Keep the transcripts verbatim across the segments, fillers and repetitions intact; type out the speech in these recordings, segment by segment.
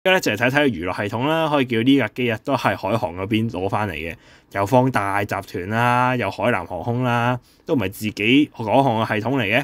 跟住咧就嚟睇睇個娛樂系統啦，可以叫呢架機啊都係海航嗰邊攞翻嚟嘅，又放大集團啦，又海南航空啦，都唔係自己港航嘅系統嚟嘅。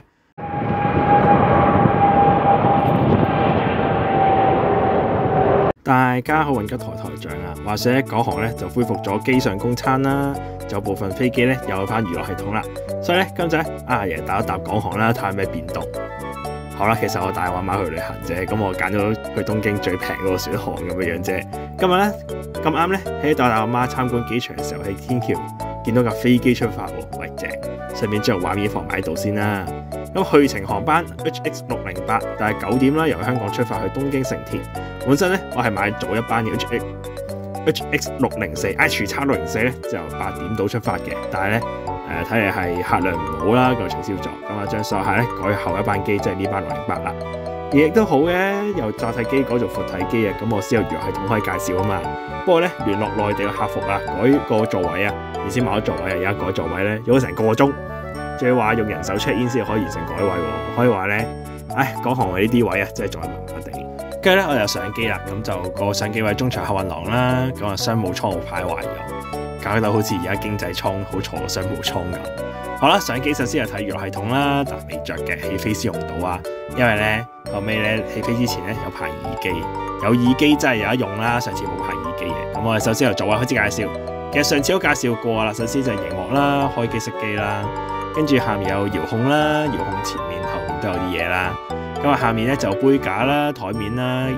大家好，運吉台台長啊，話說港航咧就恢復咗機上供餐啦，有部分飛機咧又有翻娛樂系統啦，所以咧今集咧阿爺打一搭港航啦，睇下咩變動。好啦，其實我帶我阿媽去旅行啫，咁我揀咗去東京最平嗰個選項咁樣樣啫。今日咧咁啱咧喺帶我阿媽參觀機場嘅時候，喺天橋見到架飛機出發喎，喂正！順便將畫面放埋喺度先啦。咁去程航班 H X 六零八，但係九點啦，由香港出發去東京成田。本身咧我係買早一班嘅 H X H X 六零四 ，H 叉六零四咧就八點到出發嘅，但係咧。誒睇嚟係客量唔好啦，個取消咗，咁啊將所有客咧改後一班機，即係呢班六零八啦。而亦都好嘅，由窄體機改做闊體機啊，咁我先有娛樂系統可以介紹啊嘛。不過咧聯絡內地嘅客服啊，改個座位啊，原先買咗座位啊，而家改座位咧，用咗成個鐘，仲要話用人手 check in 先可以完成改位喎。可以話咧，唉，港航嘅呢啲位啊，真係仲係麻麻地。跟住咧我就上機啦，咁就個上機位中場客運廊啦，咁啊商務艙號牌壞咗。搞到好似而家經濟艙好坐嘅商務艙咁。好啦，上機首先係睇娛樂系統啦，但未着嘅起飛先用到啊。因為咧後尾咧起飛之前咧有排耳機，有耳機真係有得用啦。上次冇排耳機嘅，咁我哋首先由座位開始介紹。其實上次都介紹過啦，首先就係熒幕啦、開機熄機啦，跟住下面有遙控啦，遙控前面後面都有啲嘢啦。咁啊下面咧就杯架啦、台面啦。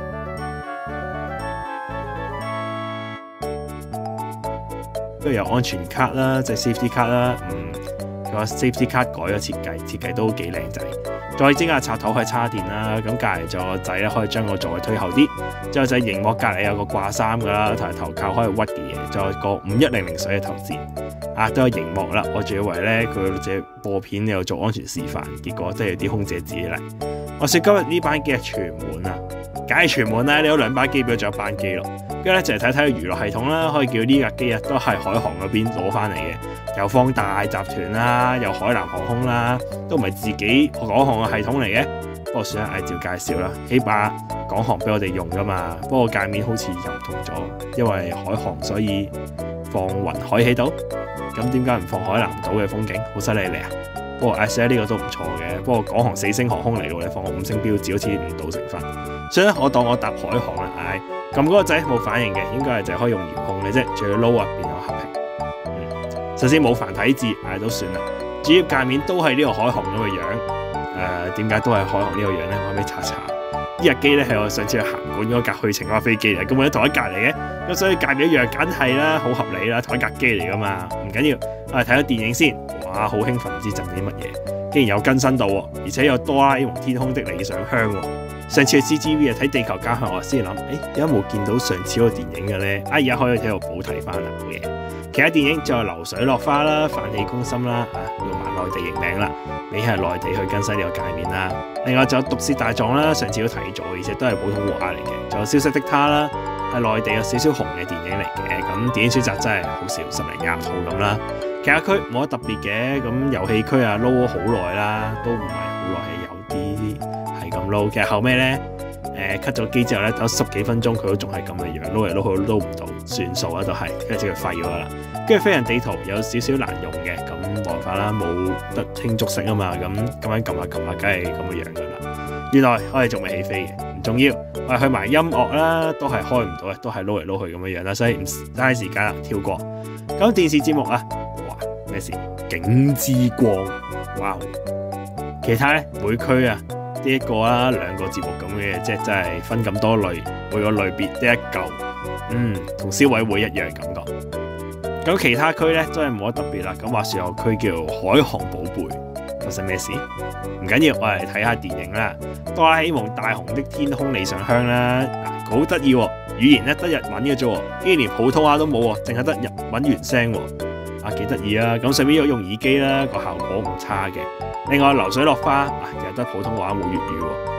跟住有安全卡啦，即係 safety 卡啦，嗯，個 safety 卡改咗設計，設計都幾靚仔。再整下插頭可以插電啦，咁隔離咗個掣咧可以將個座位推後啲。之後就係熒幕隔離有個掛衫噶啦，同埋頭靠可以屈嘅嘢，仲有個五一零零水嘅頭墊。啊，都有熒幕啦，我仲以為咧佢只播片又做安全示範，結果真係有啲空姐自己嚟。話說今日呢班機係全滿啊，梗係全滿啦，你有兩班機變咗仲有班機咯。跟住咧就嚟睇睇個娛樂系統啦，可以叫呢架機啊都係海航嗰邊攞翻嚟嘅，又放大集團啦，又海南航空啦，都唔係自己港航嘅系統嚟嘅。不過算係按照介紹啦，起碼港航俾我哋用噶嘛。不過界面好似又唔同咗，因為海航所以放雲海起島，咁點解唔放海南島嘅風景？好犀利嚟啊！不過 S A 呢個都唔錯嘅，不過港航四星航空嚟嘅，你放個五星標誌好似唔到成分。所以咧，我當我搭海航啦，唉，撳嗰個掣冇反應嘅，應該係就係可以用遙控嘅啫，仲要撈啊變咗合屏。嗯，首先冇繁體字，唉都算啦。主要界面都係呢個海航咁嘅樣，誒點解都係海航呢個樣咧？我可唔可以查查？呢架機咧係我上次去行管嗰架去程嗰架飛機嚟，咁我喺同一格嚟嘅，咁所以界面一樣，梗係啦，好合理啦，同一架機嚟噶嘛，唔緊要。我哋睇咗電影先，哇，好興奮，唔知震啲乜嘢，竟然有更新到喎，而且有哆啦 A 夢天空的理想鄉喎。上次去 C G V 啊睇地球家鄉，我先諗，誒點解冇見到上次嗰個電影嘅咧？啊而家可以喺度補睇翻啦嘅。其他電影仲有流水落花啦、飯氣攻心啦，啊用埋內地譯名啦，你係內地去更新呢個界面啦。另外仲有毒舌大狀啦，上次都睇咗，而且都係普通話嚟嘅。仲有消失的她啦，係內地有少少紅嘅電影嚟嘅。咁電影選擇真係好少，十零廿套咁啦。其他區冇乜特別嘅，咁遊戲區啊撈咗好耐啦，都唔係好耐，係有啲係咁撈。其實後尾咧，誒 cut 咗機之後咧，等十幾分鐘佢都仲係咁嘅樣，撈嚟撈去撈唔到，算數啦都係，跟住就廢咗啦。跟住飛人地圖有少少難用嘅，咁冇辦法啦，冇得輕觸式啊嘛，咁咁樣撳下撳下，梗係咁嘅樣噶啦。原來我哋仲未起飛嘅，唔重要，我哋去埋音樂啦，都係開唔到嘅，都係撈嚟撈去咁嘅樣啦，所以唔嘥時間啦，跳過。咁電視節目啊，哇咩事？景之光，哇！其他咧每區啊，呢一個啦兩個節目咁嘅，即係真係分咁多類，每個類別得一嚿，嗯，同消委會一樣感覺。咁其他區咧真係冇乜特別啦。咁話說有區叫海航寶貝，發生咩事？唔緊要，我嚟睇下電影啦。哆啦 A 夢大雄的天空理想鄉啦，好得意喎！語言咧得日文嘅啫，竟然連普通話都冇喎，淨係得日文原聲喎。啊，幾得意啊！咁上面有用耳機啦，個效果唔差嘅。另外流水落花啊，又得普通話冇粵語喎。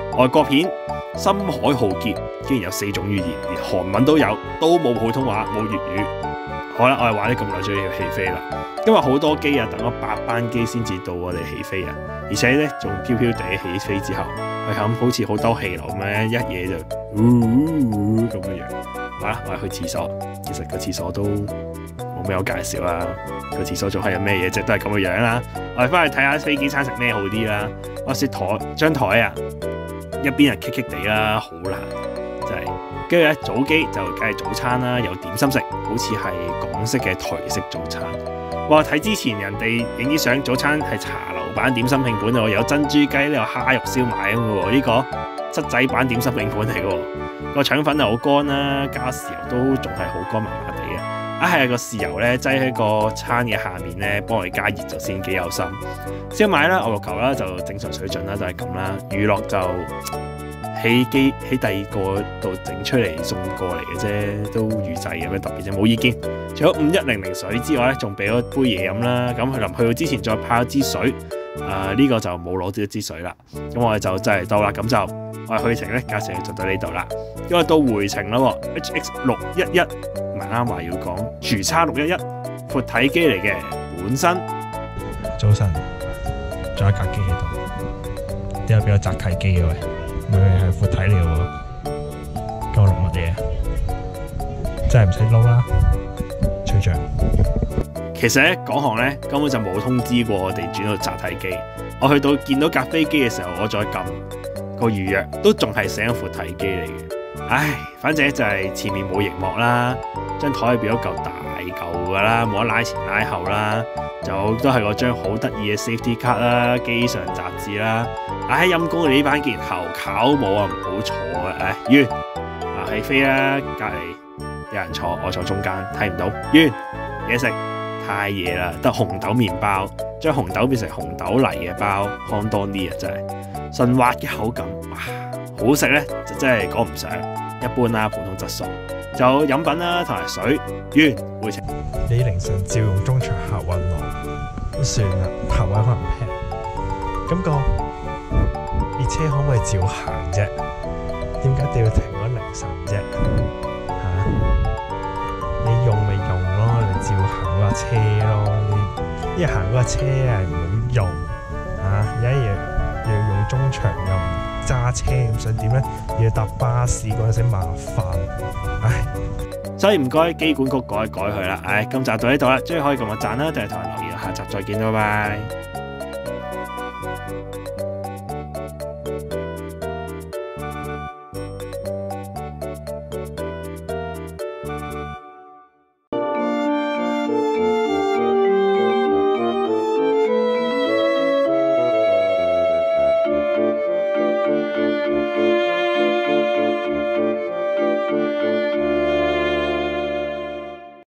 外國片《深海浩劫》竟然有四種語言，連韓文都有，都冇普通話，冇粵語。好啦，我哋玩咗咁耐，終於要起飛啦！因為好多機啊，等咗八班機先至到我哋起飛啊，而且咧仲飄飄地起飛之後，係咁好似好兜氣流咁樣，一嘢就咁嘅樣。好啦，我哋去廁所，其實個廁所都冇咩好介紹啦。個廁所仲係有咩嘢啫？都係咁嘅樣啦。我哋翻去睇下飛機餐食咩好啲啦。我説台張台啊，一邊係棘棘地啦，好難真係。跟住咧早機就梗係早餐啦，有點心食，好似係港式嘅台式早餐。哇！睇之前人哋影啲相，早餐係茶樓版點心拼盤喎，有珍珠雞，呢有蝦肉燒賣咁嘅喎，呢、這個七仔版點心拼盤嚟嘅喎。個腸粉又好乾啦，加豉油都仲係好乾麻麻地嘅。啊係啊，個豉油咧擠喺個餐嘅下面咧，幫我哋加熱就先幾有心。燒賣啦、牛肉球啦就正常水準啦，就係咁啦。娛樂就喺機喺第二個度整出嚟送過嚟嘅啫，都預製有咩特別啫，冇意見。除咗五一零零水之外咧，仲俾咗杯嘢飲啦。咁佢臨去到之前再派咗支水，啊、呃、呢、這個就冇攞咗一支水啦。咁我哋就真係到啦，咁就我哋去程咧，價錢就到呢度啦。因為到回程啦喎 ，H X 六一一唔係啱話要講，廚叉六一一闊體機嚟嘅本身。 早晨，仲有一架機喺度，點解俾我窄契機嘅喂？明明係闊體嚟嘅喎，咁我錄乜嘢？真係唔使撈啦，吹脹。 其實咧，港航咧根本就冇通知過我哋轉到窄體機。我去到見到架飛機嘅時候，我再撳個預約，都仲係寫緊闊體機嚟嘅。唉，反正就係前面冇熒幕啦，張台變咗嚿大嚿㗎啦，冇得拉前拉後啦，就都係嗰張好得意嘅 safety card 啦，機上雜誌啦。唉，陰公你呢班竟然後考冇啊，唔好坐啊！唉，完啊起飛啦，隔離有人坐，我坐中間睇唔到。完嘢食太夜啦，得紅豆麵包，將紅豆變成紅豆泥嘅包，康多呢啊真係順滑嘅口感，哇！好食咧就真係講唔上，一般啦，普通質素。就飲品啦同埋水，完回程。 你凌晨照用中場客運廊，都算啦，客位可能平。咁、那個列車可唔可以照行啫？點解一定要停嗰凌晨啫？嚇、啊！你用咪用咯，你照行嗰架車咯。你一行嗰架車係唔好用嚇，而家又要用中場又唔揸車，咁想點咧？要搭巴士嗰陣時麻煩，唉！ 所以唔該機管局改一改佢啦。唉，今集到呢度啦，終於可以撳個讚啦，定係同人留言，下集再見，拜拜。